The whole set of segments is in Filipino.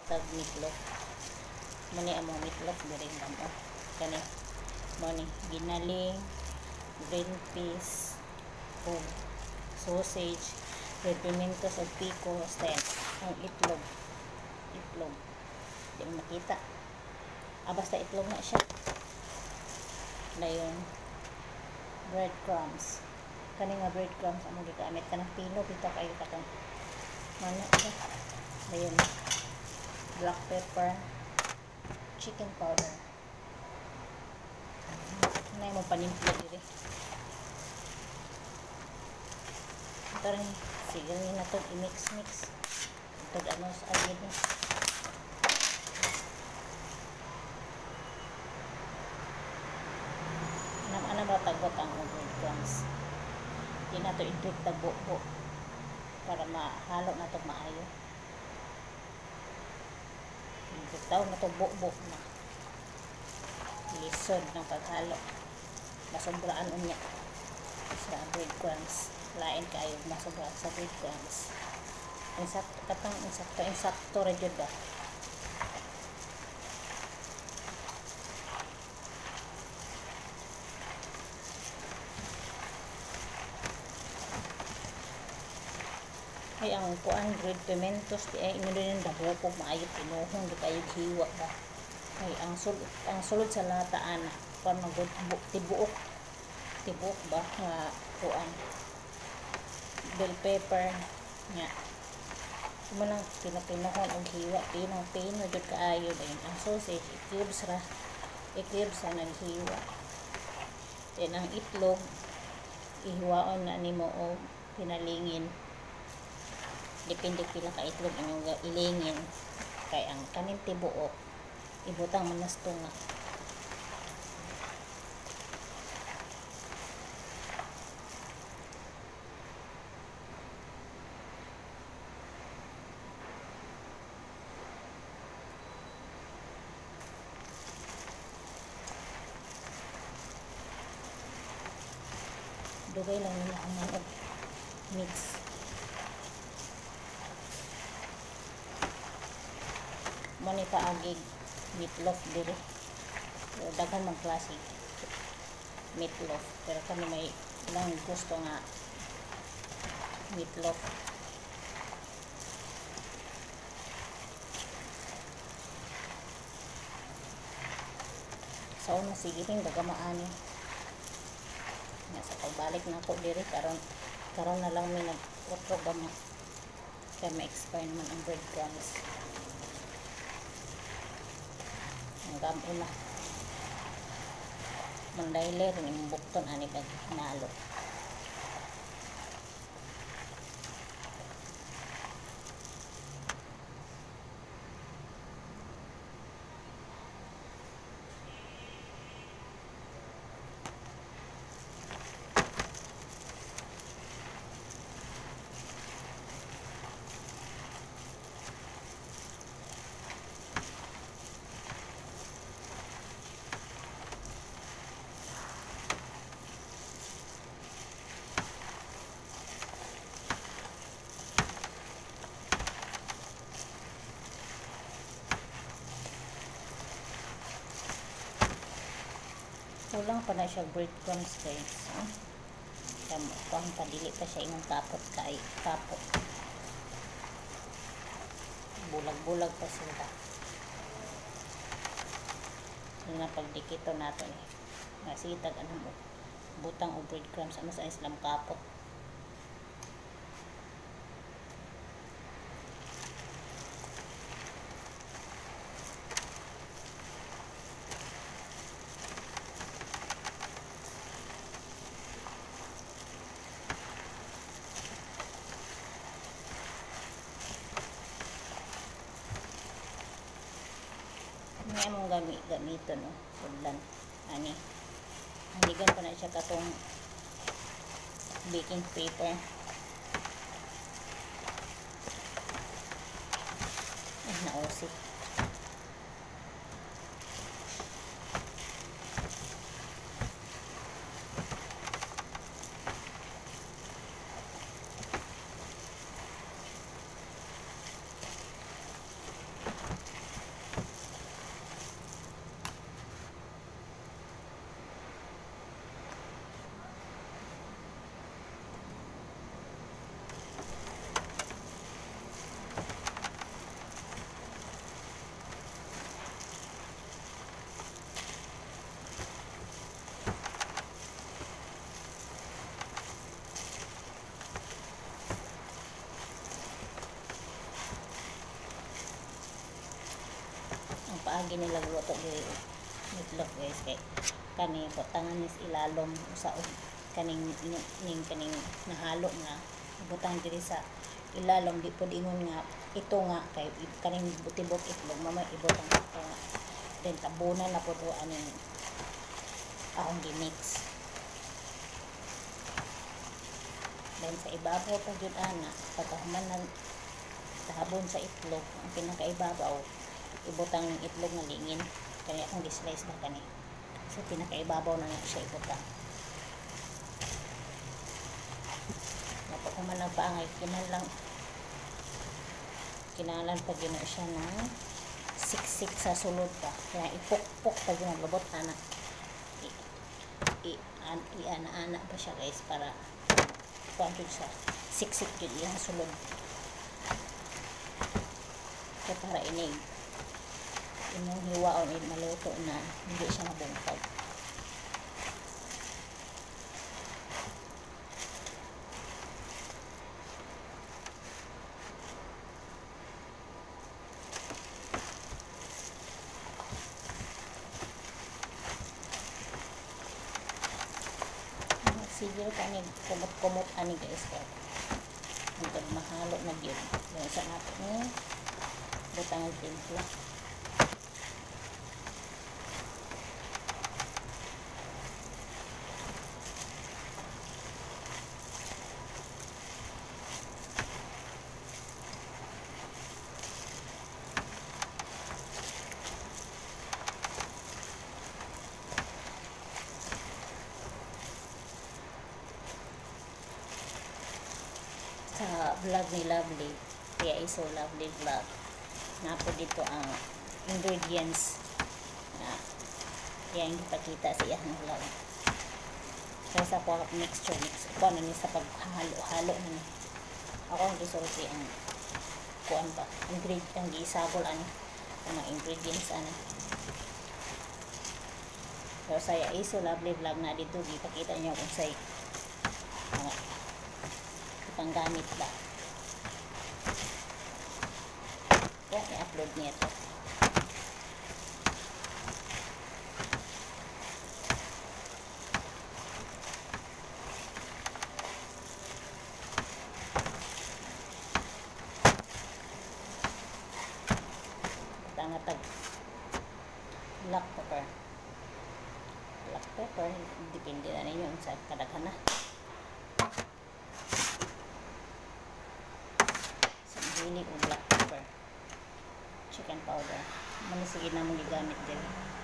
tag meatloaf. Mani among meatloaf diri mo. Kani mo ni ginaling, green peas, o sausage, red pimentos o pico, then ang itlog. Di mo makita. Basta itlog na siya. Dayon breadcrumbs. Kani nga breadcrumbs among gigamit kanang pino bitaw kayo katong mana siya. Dayon black pepper, chicken powder. Nay mo panimpla diri. Tara ni sige ni nato i-mix. Tag ano sa agid ni. Ana ba tagbot ang breadcrumbs. Di na to i-dip tagbo para mahalo na to maayo. Bitaw na to buo na. Lisod ng paghalo. Masobraan unya sa breadcrumbs. Lain kayo masobraan sa breadcrumbs. Insakto ra jud ba. Ay ang kuan red pimentos di ay ino din dabo ko maayo pinuhon di kayo hiwa ba. Ay ang sulod sa lata ana kon tibuok ba nga kuan bell pepper nya manang pinuhon og hiwa pino jud kaayo din ang sausage i-cubes sa naghiwa. Then ang itlog ihiwaon na nimo og pinalingin. Depende pila ka itlog inyong ilingin. Kay ang kanin tibuok ibutang manas tunga. Dugay lang nila ang manog mix. Mani paagig meatloaf diri. Daghan man klase meatloaf pero kami may ilang gusto nga meatloaf. Sa una sige ring dagamaani. Sa pagbalik na ako diri karon na lang may nag-utro gama. Kaya ma-expire man ang breadcrumbs. Hanggang una mandailer yung bukton ani pag hinalo. Kulang pa na siya breadcrumbs guys. Kung padili pa siya inong tapot. Bulag-bulag pa sila. Yung napagdikito natin nasitag anong butang o breadcrumbs ano sa islam kapot. May among gamito no sudlan ani hanigan pa na siya katong baking paper. Nausik. paagi nila luto diri itlog guys kay kani butangan is ilalom sa kaning kaning nahalo nga butang diri sa ilalom di pud ingon nga ito nga kay kaning butibok itlog mamay ibutang ito nga then tabunan na pud aning akong gimix. Then sa ibabaw pa jud ana pagkahuman ng tahabon sa itlog ang pinakaibabaw ibutang ng itlog nga lingin kaya akong gislice na kani so pinakaibabaw na siya ibutang. Napaghuman ng paangay kinalan pag yun siya ng siksik sa sulod pa kaya ipukpok pag yun labot ana i-ana-ana pa siya guys para kuan siya siksik yun yung sulod so para ining imong hiwaon maluto na hindi siya mabungkag. Siguro kani kumot-kumot ani guys ko hanggang mahalo na yun yung sa natin ni butang ang timpla. Sa vlog ni Lovely kaya iso Lovely vlog na po dito ang ingredients na yung ipakita sa iyang vlog kaya sa po mixture ko na ni sa paghalo-halo na ni ako ang gisulti ang kuan pa ingredient ang gisagol ang mga ingredients ana so saya iso Lovely vlog na dito ipakita niyo kung say mga panggamit ba. Yan, i-upload niya ito. Tangatag. Black pepper. Black pepper, depende na ninyo sa kadaghan na. Hindi o black pepper, chicken powder, manisige na mong gigamit din.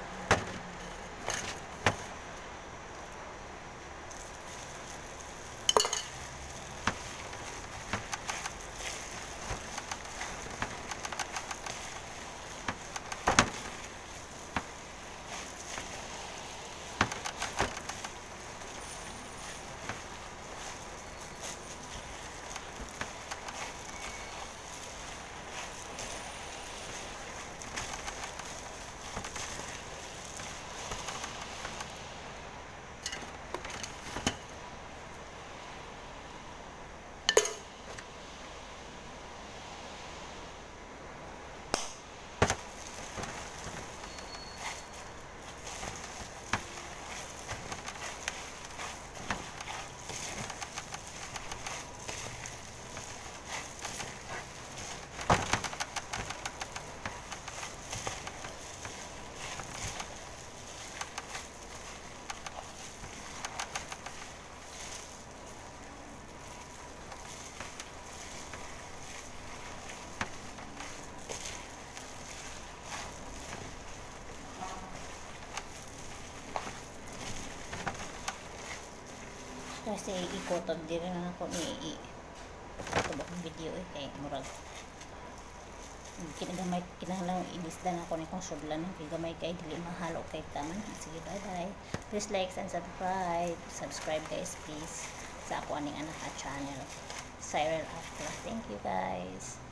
Kasi ikotag din na ako ni ito ba kong video kay murag kinahanglan ilisdan ako ni kong sudlan kay gamay kay dili mahalo kay taman. Sige, bye bye, please like and subscribe guys please sa ako aning anak channel Cyril Afla. Thank you guys.